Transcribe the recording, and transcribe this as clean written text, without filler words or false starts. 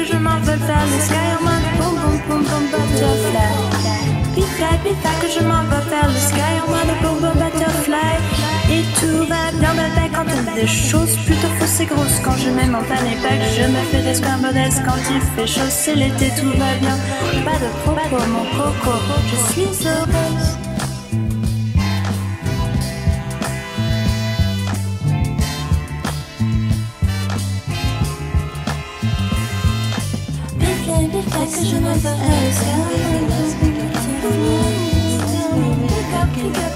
que je m'envole vers le sky en mode boum boum boum boum butterfly. Pita que je m'envole vers le sky en mode boum boum butterfly. Et tout va bien de taille quand on dit des choses plutôt fausses et grosses. Quand je mets mon panier pack, je me fais des scrambles eggs. Quand il fait chaud, c'est l'été, tout va bien. Pas de propos, mon coco, je suis heureuse. Pita que je m'envole vers le sky.